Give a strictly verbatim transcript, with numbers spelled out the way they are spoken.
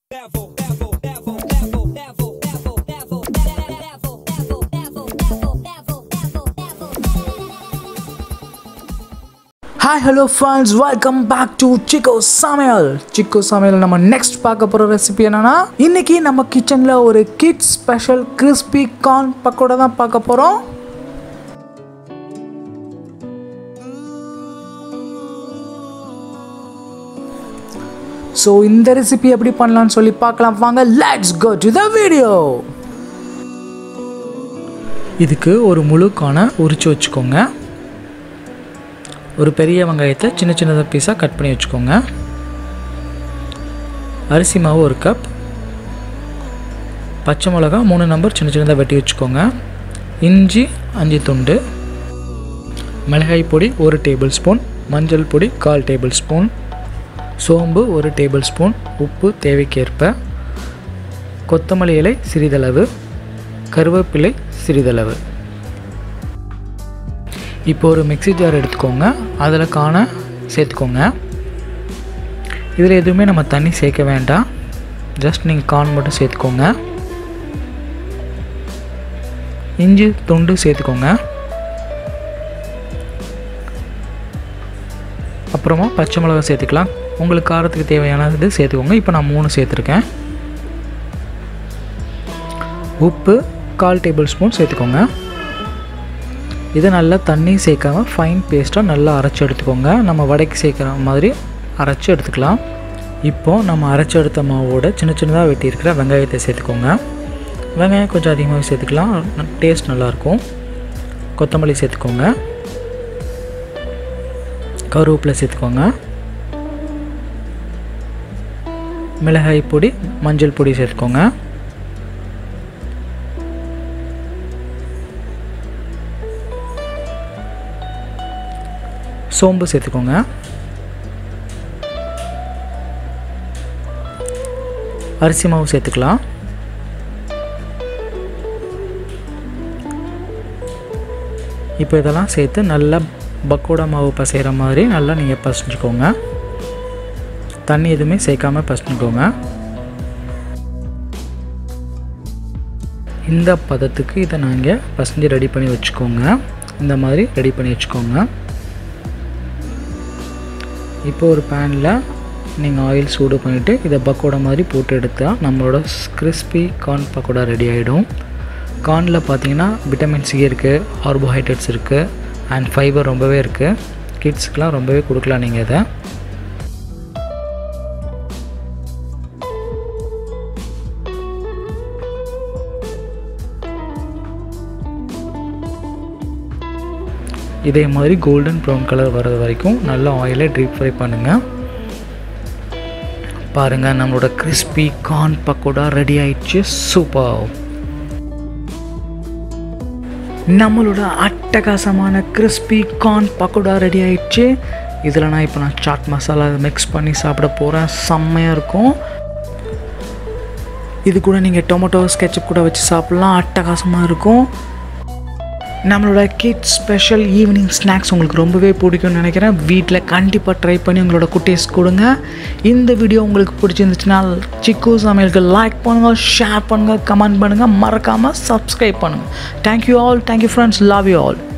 Hi, hello friends, welcome back to Chico Samuel. Chico Samuel நம்ம next பார்க்க போற recipe என்னன்னா, இன்னைக்கு நம்ம கிச்சன்ல ஒரு kids special crispy corn pakoda தான் பார்க்க போறோம். So இந்த ரெசிபி எப்படி பண்ணலாம்னு சொல்லி பார்க்கலாம் வாங்க. Let's go to the video. இதுக்கு ஒரு முழு கார்னை உரிச்சு வச்சுக்கோங்க. ஒரு பெரிய வெங்காயத்தை சின்ன சின்னதாக பீஸாக கட் பண்ணி வச்சுக்கோங்க. அரிசி மாவு ஒரு கப், பச்சை மிளகா மூணு நம்பர் சின்ன சின்னதாக வெட்டி வச்சுக்கோங்க. இஞ்சி அஞ்சு துண்டு, மிளகாய் பொடி ஒரு டேபிள் ஸ்பூன், மஞ்சள் பொடி கால் டேபிள் ஸ்பூன், சோம்பு ஒரு டேபிள் ஸ்பூன், உப்பு தேவைக்கேற்ப, கொத்தமல்லி இலை சிறிதளவு, கருவேப்பிலை சிறிதளவு. இப்போ ஒரு மிக்ஸி ஜார் எடுத்துக்கோங்க, அதில் கார்னை சேர்த்துக்கோங்க. இதில் எதுவுமே நம்ம தண்ணி சேர்க்க வேண்டாம், ஜஸ்ட் நீங்கள் கார்ன் மட்டும் சேர்த்துக்கோங்க. இஞ்சி துண்டு சேர்த்துக்கோங்க. அப்புறமா பச்சை மிளகா சேர்த்துக்கலாம், உங்களுக்கு காரத்துக்கு தேவையானது சேர்த்துக்கோங்க. இப்போ நான் மூணு சேர்த்துருக்கேன். உப்பு கால் டேபிள் ஸ்பூன் சேர்த்துக்கோங்க. இதை நல்லா தண்ணி சேர்க்காமல் ஃபைன் பேஸ்ட்டாக நல்லா அரைச்சி எடுத்துக்கோங்க. நம்ம வடைக்கு சேர்க்குற மாதிரி அரைச்சி எடுத்துக்கலாம். இப்போது நம்ம அரைச்சி எடுத்த மாவோட சின்ன சின்னதாக வெட்டியிருக்கிற வெங்காயத்தை சேர்த்துக்கோங்க. வெங்காயம் கொஞ்சம் அதிகமாக சேர்த்துக்கலாம், டேஸ்ட் நல்லாயிருக்கும். கொத்தமல்லி சேர்த்துக்கோங்க, கருவேப்பிலை சேர்த்துக்கோங்க, மிளகாய் பொடி மஞ்சள் பொடி சேர்த்துக்கோங்க. சோம்பு சேர்த்துக்கோங்க. அரிசி மாவு சேர்த்துக்கலாம். இப்போ இதெல்லாம் சேர்த்து நல்லா பக்கோடா மாவு பசைகிற மாதிரி நல்லா நீங்கள் பசைஞ்சுக்கோங்க. தண்ணி எதுவுமே சேர்க்காமல் பசைஞ்சுக்கோங்க. இந்த பதத்துக்கு இதை நாங்கள் பசைஞ்சு ரெடி பண்ணி வச்சுக்கோங்க. இந்த மாதிரி ரெடி பண்ணி வச்சுக்கோங்க. இப்போ ஒரு பேனில் நீங்கள் ஆயில் சூடு பண்ணிவிட்டு இதை பக்கோடா மாதிரி போட்டு எடுத்தால் நம்மளோட கிறிஸ்பி கார்ன் பக்கோடா ரெடி ஆகிடும். கார்னில் பார்த்தீங்கன்னா விட்டமின் சி இருக்குது, கார்போஹைட்ரேட்ஸ் இருக்குது, அண்ட் ஃபைபர் ரொம்பவே இருக்குது. கிட்ஸுக்கெலாம் ரொம்பவே கொடுக்கலாம் நீங்கள் இதை. இதே மாதிரி கோல்டன் ப்ரௌன் கலர் வர்றது வரைக்கும் நல்லா ஆயிலை டீப் ஃப்ரை பண்ணுங்கள். பாருங்கள், நம்மளோட கிறிஸ்பி கார்ன் பக்கோடா ரெடி ஆயிடுச்சு. சூப்பர்! நம்மளோட அட்டகாசமான கிறிஸ்பி கார்ன் பக்கோடா ரெடி ஆயிடுச்சு. இதில் நான் இப்போ நான் சாட் மசாலா மிக்ஸ் பண்ணி சாப்பிட போகிறேன். செம்மையாக இருக்கும். இது கூட நீங்கள் டொமேட்டோ கெச்சப் கூட வச்சு சாப்பிட்லாம், அட்டகாசமாக இருக்கும். நம்மளோட கிட்ஸ் ஸ்பெஷல் ஈவினிங் ஸ்நாக்ஸ் உங்களுக்கு ரொம்பவே பிடிக்கும்னு நினைக்கிறேன். வீட்டில் கண்டிப்பாக ட்ரை பண்ணி உங்களோட குட்டீஸ் கொடுங்க. இந்த வீடியோ உங்களுக்கு பிடிச்சிருந்துச்சுன்னா சிக்கு சமையலுக்கு லைக் பண்ணுங்கள், ஷேர் பண்ணுங்கள், கமெண்ட் பண்ணுங்கள், மறக்காமல் சப்ஸ்கிரைப் பண்ணுங்கள். Thank you all, thank you friends, love you all.